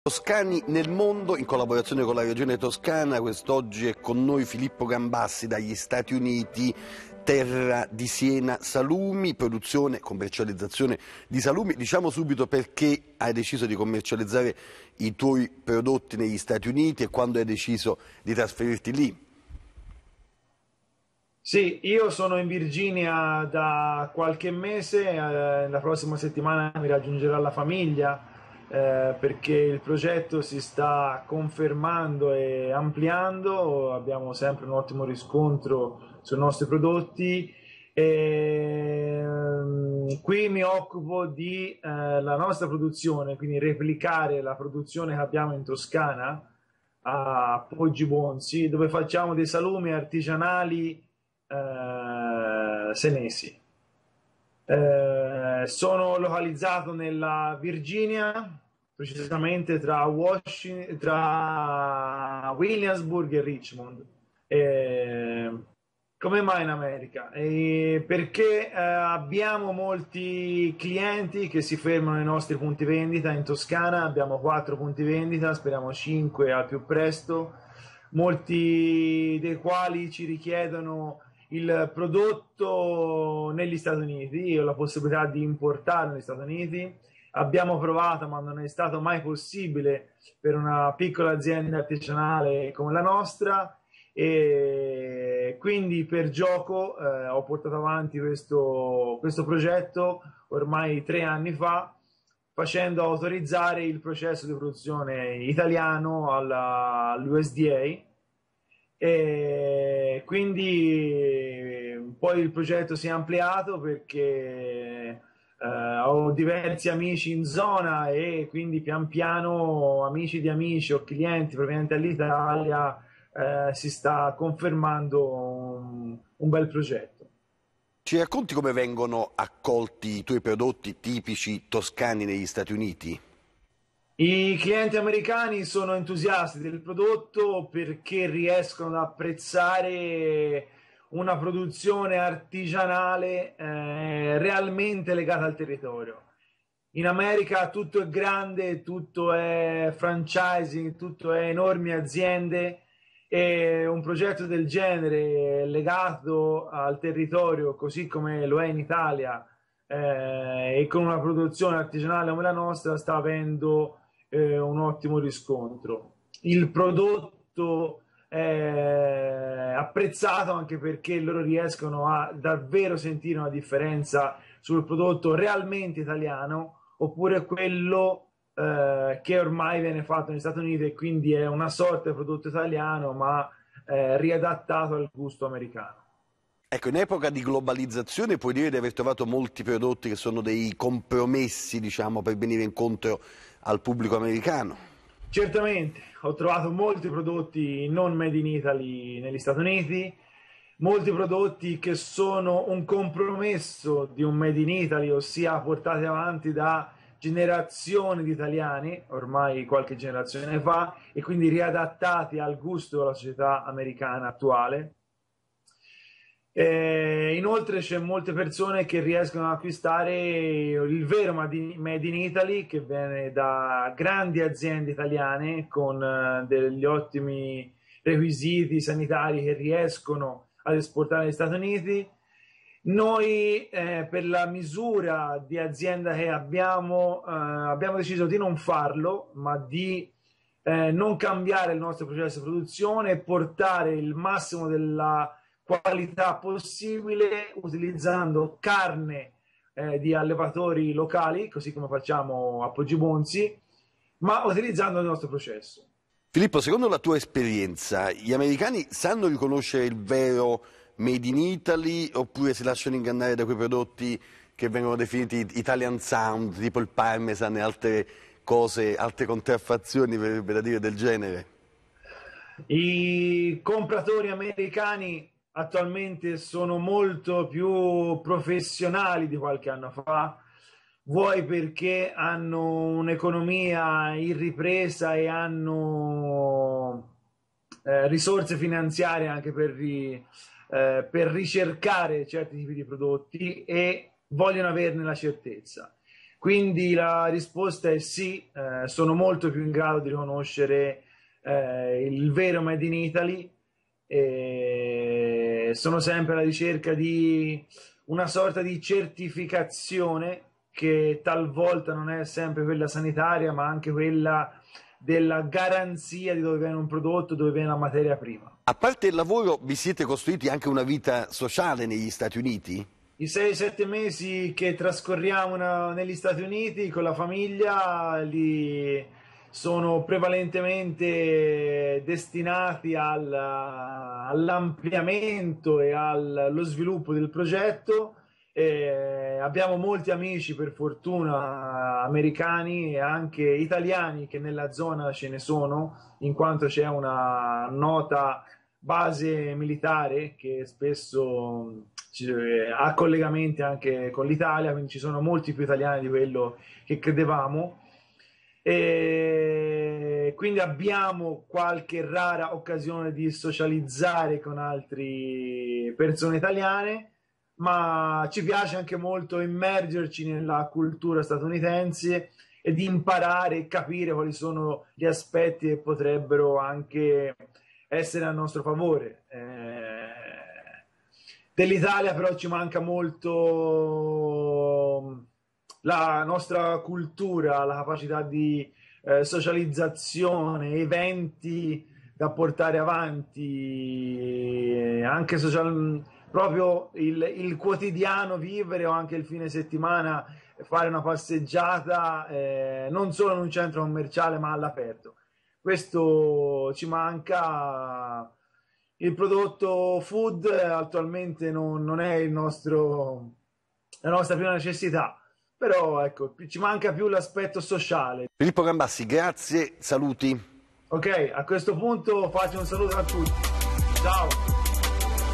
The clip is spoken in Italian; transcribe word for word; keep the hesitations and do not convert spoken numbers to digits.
Toscani nel mondo, in collaborazione con la Regione Toscana. Quest'oggi è con noi Filippo Gambassi dagli Stati Uniti, terra di Siena Salumi, produzione, commercializzazione di salumi. Diciamo subito perché hai deciso di commercializzare i tuoi prodotti negli Stati Uniti e quando hai deciso di trasferirti lì. Sì, io sono in Virginia da qualche mese, eh, la prossima settimana mi raggiungerà la famiglia eh, perché il progetto si sta confermando e ampliando, abbiamo sempre un ottimo riscontro sui nostri prodotti e mm, qui mi occupo di eh, la nostra produzione, quindi replicare la produzione che abbiamo in Toscana a Poggibonsi, dove facciamo dei salumi artigianali eh, senesi. Eh, sono localizzato nella Virginia, precisamente tra, Washington, tra Williamsburg e Richmond. Eh, come mai in America? Eh, perché eh, abbiamo molti clienti che si fermano ai nostri punti vendita in Toscana, abbiamo quattro punti vendita, speriamo cinque al più presto, molti dei quali ci richiedono il prodotto negli Stati Uniti o la possibilità di importarlo negli Stati Uniti. Abbiamo provato, ma non è stato mai possibile per una piccola azienda artigianale come la nostra, e quindi per gioco eh, ho portato avanti questo, questo progetto ormai tre anni fa, facendo autorizzare il processo di produzione italiano all'U S D A. E quindi poi il progetto si è ampliato perché eh, ho diversi amici in zona e quindi pian piano amici di amici o clienti provenienti dall'Italia eh, si sta confermando un, un bel progetto. Ci racconti come vengono accolti i tuoi prodotti tipici toscani negli Stati Uniti? I clienti americani sono entusiasti del prodotto perché riescono ad apprezzare una produzione artigianale eh, realmente legata al territorio. In America tutto è grande, tutto è franchising, tutto è enormi aziende, e un progetto del genere legato al territorio, così come lo è in Italia, eh, e con una produzione artigianale come la nostra, sta avendo eh, un ottimo riscontro. Il prodotto è apprezzato anche perché loro riescono a davvero sentire una differenza sul prodotto realmente italiano oppure quello eh, che ormai viene fatto negli Stati Uniti e quindi è una sorta di prodotto italiano ma eh, riadattato al gusto americano. Ecco, in epoca di globalizzazione puoi dire di aver trovato molti prodotti che sono dei compromessi, diciamo, per venire incontro al pubblico americano? Certamente, ho trovato molti prodotti non made in Italy negli Stati Uniti, molti prodotti che sono un compromesso di un made in Italy, ossia portati avanti da generazioni di italiani, ormai qualche generazione fa, e quindi riadattati al gusto della società americana attuale. Eh, inoltre c'è molte persone che riescono ad acquistare il vero Made in Italy, che viene da grandi aziende italiane con eh, degli ottimi requisiti sanitari che riescono ad esportare negli Stati Uniti. Noi eh, per la misura di azienda che abbiamo, eh, abbiamo deciso di non farlo, ma di eh, non cambiare il nostro processo di produzione e portare il massimo della qualità possibile utilizzando carne eh, di allevatori locali, così come facciamo a Poggibonsi, ma utilizzando il nostro processo. Filippo, secondo la tua esperienza, gli americani sanno riconoscere il vero Made in Italy oppure si lasciano ingannare da quei prodotti che vengono definiti Italian Sound, tipo il Parmesan e altre cose, altre contraffazioni, per, per dire, del genere? I compratori americani attualmente sono molto più professionali di qualche anno fa, vuoi perché hanno un'economia in ripresa e hanno eh, risorse finanziarie anche per, ri, eh, per ricercare certi tipi di prodotti e vogliono averne la certezza. Quindi la risposta è sì, eh, sono molto più in grado di riconoscere eh, il vero Made in Italy, e sono sempre alla ricerca di una sorta di certificazione che talvolta non è sempre quella sanitaria, ma anche quella della garanzia di dove viene un prodotto, dove viene la materia prima. A parte il lavoro, vi siete costruiti anche una vita sociale negli Stati Uniti? I sei sette mesi che trascorriamo na- negli Stati Uniti con la famiglia li sono prevalentemente destinati al- all'ampliamento e allo sviluppo del progetto. E abbiamo molti amici, per fortuna, americani e anche italiani, che nella zona ce ne sono, in quanto c'è una nota base militare che spesso ha collegamenti anche con l'Italia, quindi ci sono molti più italiani di quello che credevamo, e quindi abbiamo qualche rara occasione di socializzare con altre persone italiane, ma ci piace anche molto immergerci nella cultura statunitense e di imparare e capire quali sono gli aspetti che potrebbero anche essere a nostro favore. Eh, dell'Italia però ci manca molto la nostra cultura, la capacità di eh, socializzazione, eventi da portare avanti, anche social, proprio il, il quotidiano vivere, o anche il fine settimana fare una passeggiata, eh, non solo in un centro commerciale ma all'aperto. Questo ci manca. Il prodotto food attualmente non, non è il nostro, la nostra prima necessità, però ecco, ci manca più l'aspetto sociale. Filippo Gambassi, grazie, saluti. Ok, a questo punto faccio un saluto a tutti. Ciao!